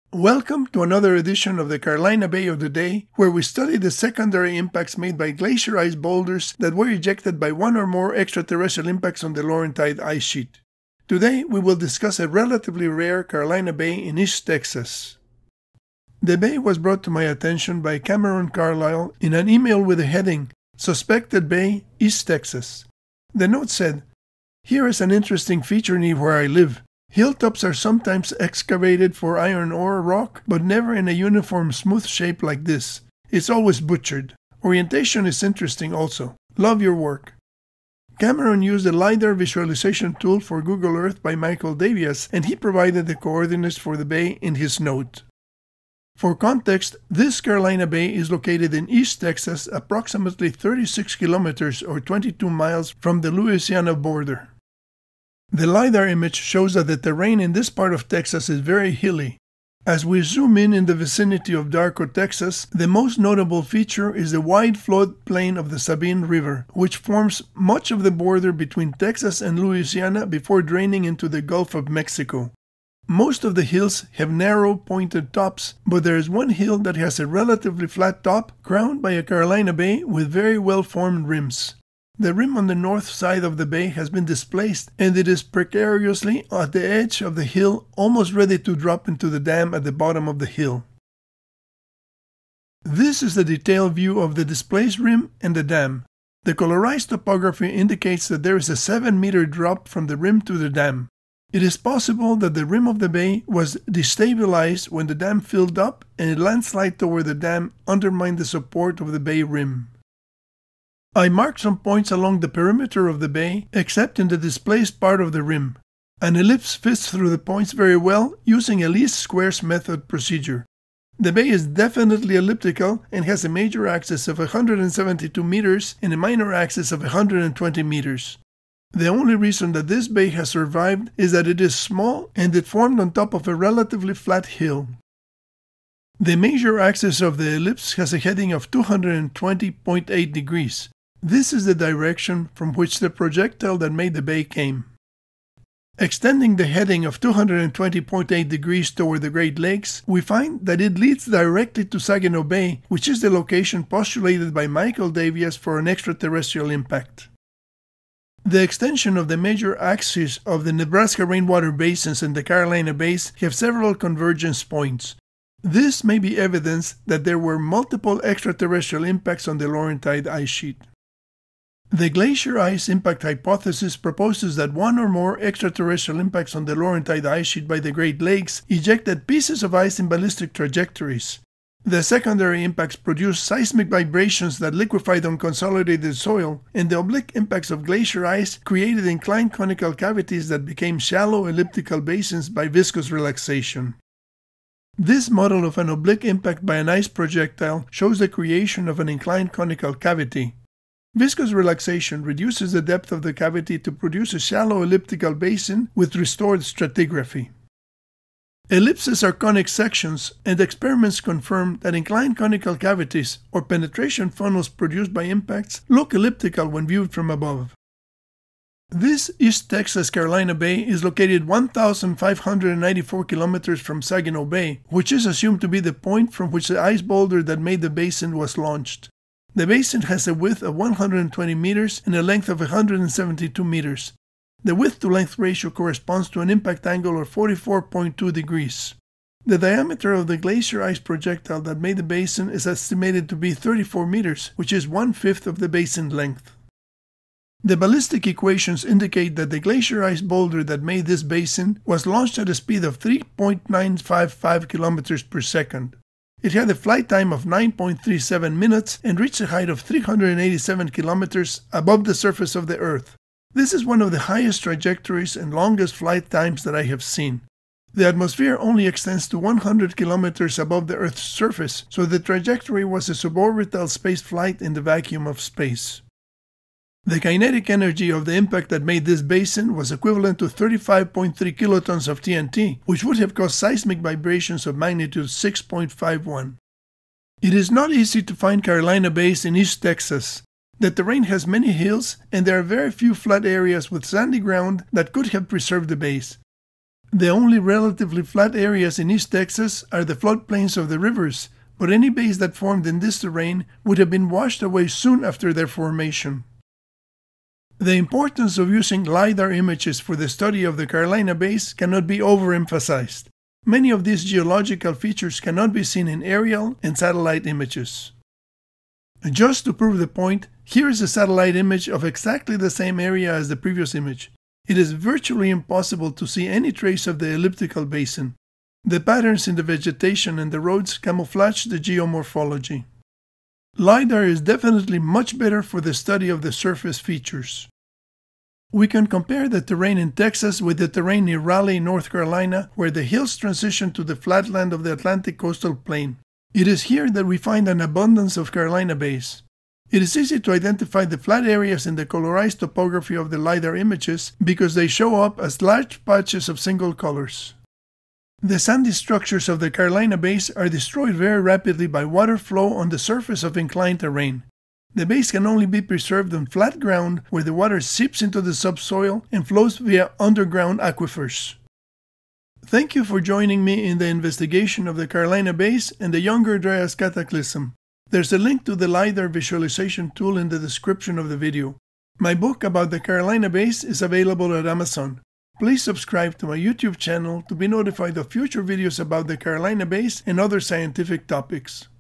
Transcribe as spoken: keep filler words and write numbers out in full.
Welcome to another edition of the Carolina Bay of the Day, where we study the secondary impacts made by glacier ice boulders that were ejected by one or more extraterrestrial impacts on the Laurentide ice sheet. Today, we will discuss a relatively rare Carolina Bay in East Texas. The bay was brought to my attention by Cameron Carlisle in an email with the heading, Suspected Bay, East Texas. The note said, "Here is an interesting feature near where I live. Hilltops are sometimes excavated for iron ore rock, but never in a uniform smooth shape like this. It's always butchered. Orientation is interesting also. Love your work." Cameron used a LiDAR visualization tool for Google Earth by Michael Davias, and he provided the coordinates for the bay in his note. For context, this Carolina Bay is located in East Texas, approximately thirty-six kilometers or twenty-two miles from the Louisiana border. The LiDAR image shows that the terrain in this part of Texas is very hilly. As we zoom in in the vicinity of Darko, Texas, the most notable feature is the wide floodplain of the Sabine River, which forms much of the border between Texas and Louisiana before draining into the Gulf of Mexico. Most of the hills have narrow, pointed tops, but there is one hill that has a relatively flat top, crowned by a Carolina Bay with very well-formed rims. The rim on the north side of the bay has been displaced, and it is precariously at the edge of the hill, almost ready to drop into the dam at the bottom of the hill. This is the detailed view of the displaced rim and the dam. The colorized topography indicates that there is a seven meter drop from the rim to the dam. It is possible that the rim of the bay was destabilized when the dam filled up, and a landslide toward the dam undermined the support of the bay rim. I marked some points along the perimeter of the bay, except in the displaced part of the rim. An ellipse fits through the points very well using a least squares method procedure. The bay is definitely elliptical and has a major axis of one hundred seventy-two meters and a minor axis of one hundred twenty meters. The only reason that this bay has survived is that it is small and it formed on top of a relatively flat hill. The major axis of the ellipse has a heading of two hundred twenty point eight degrees. This is the direction from which the projectile that made the bay came. Extending the heading of two hundred twenty point eight degrees toward the Great Lakes, we find that it leads directly to Saginaw Bay, which is the location postulated by Michael Davias for an extraterrestrial impact. The extension of the major axes of the Nebraska rainwater basins and the Carolina Bays have several convergence points. This may be evidence that there were multiple extraterrestrial impacts on the Laurentide ice sheet. The glacier ice impact hypothesis proposes that one or more extraterrestrial impacts on the Laurentide ice sheet by the Great Lakes ejected pieces of ice in ballistic trajectories. The secondary impacts produced seismic vibrations that liquefied unconsolidated soil, and the oblique impacts of glacier ice created inclined conical cavities that became shallow elliptical basins by viscous relaxation. This model of an oblique impact by an ice projectile shows the creation of an inclined conical cavity. Viscous relaxation reduces the depth of the cavity to produce a shallow elliptical basin with restored stratigraphy. Ellipses are conic sections, and experiments confirm that inclined conical cavities, or penetration funnels produced by impacts, look elliptical when viewed from above. This East Texas Carolina Bay is located one thousand five hundred ninety-four kilometers from Saginaw Bay, which is assumed to be the point from which the ice boulder that made the basin was launched. The basin has a width of one hundred twenty meters and a length of one hundred seventy-two meters. The width-to-length ratio corresponds to an impact angle of forty-four point two degrees. The diameter of the glacier ice projectile that made the basin is estimated to be thirty-four meters, which is one-fifth of the basin length. The ballistic equations indicate that the glacier ice boulder that made this basin was launched at a speed of three point nine five five kilometers per second. It had a flight time of nine point three seven minutes and reached a height of three hundred eighty-seven kilometers above the surface of the Earth. This is one of the highest trajectories and longest flight times that I have seen. The atmosphere only extends to one hundred kilometers above the Earth's surface, so the trajectory was a suborbital space flight in the vacuum of space. The kinetic energy of the impact that made this basin was equivalent to thirty-five point three kilotons of T N T, which would have caused seismic vibrations of magnitude six point five one. It is not easy to find Carolina Bays in East Texas. The terrain has many hills, and there are very few flat areas with sandy ground that could have preserved the bays. The only relatively flat areas in East Texas are the floodplains of the rivers, but any bays that formed in this terrain would have been washed away soon after their formation. The importance of using LiDAR images for the study of the Carolina bays cannot be overemphasized. Many of these geological features cannot be seen in aerial and satellite images. Just to prove the point, here is a satellite image of exactly the same area as the previous image. It is virtually impossible to see any trace of the elliptical basin. The patterns in the vegetation and the roads camouflage the geomorphology. LiDAR is definitely much better for the study of the surface features. We can compare the terrain in Texas with the terrain near Raleigh, North Carolina, where the hills transition to the flatland of the Atlantic coastal plain. It is here that we find an abundance of Carolina bays. It is easy to identify the flat areas in the colorized topography of the LiDAR images because they show up as large patches of single colors. The sandy structures of the Carolina bays are destroyed very rapidly by water flow on the surface of inclined terrain. The bays can only be preserved on flat ground where the water seeps into the subsoil and flows via underground aquifers. Thank you for joining me in the investigation of the Carolina bays and the Younger Dryas Cataclysm. There's a link to the LiDAR visualization tool in the description of the video. My book about the Carolina bays is available at Amazon. Please subscribe to my YouTube channel to be notified of future videos about the Carolina bays and other scientific topics.